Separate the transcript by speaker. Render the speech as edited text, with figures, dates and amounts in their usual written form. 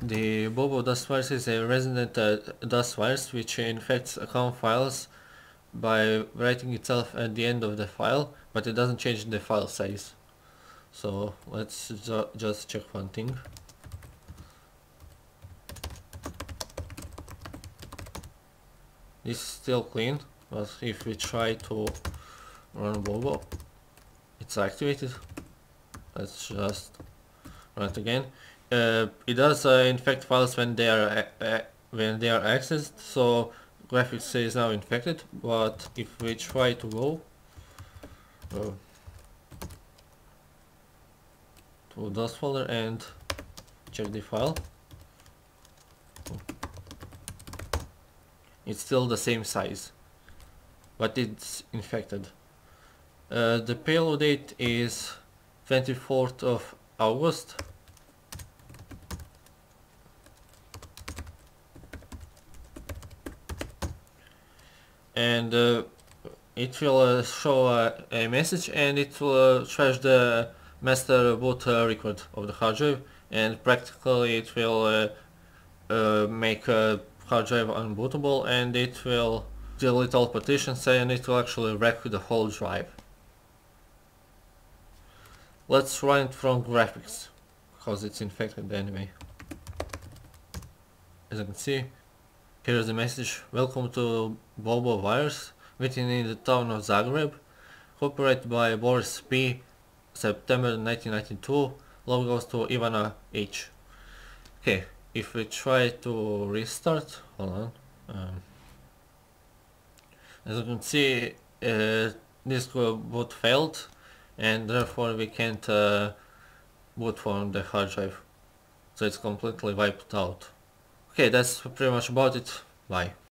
Speaker 1: The Bobo.virus is a resident DOS virus which infects account files by writing itself at the end of the file, but it doesn't change the file size. So let's just check one thing. This is still clean, but if we try to run Bobo, it's activated. Let's just run it again. It does infect files when they are accessed, so graphics is now infected. But if we try to go to DOS folder and check the file, it's still the same size, but it's infected. The payload date is 24th of August. And it will show a message, and it will trash the master boot record of the hard drive, and practically it will make a hard drive unbootable, and it will delete all partitions, and it will actually wreck the whole drive. Let's run it from graphics, because it's infected anyway. As you can see, here's the message: welcome to Bobo virus, written in the town of Zagreb, copyright by Boris P, September 1992, logos to Ivana H. Okay, if we try to restart, hold on. As you can see, this boot failed, and therefore we can't boot from the hard drive, so it's completely wiped out. Okay, that's pretty much about it. Bye.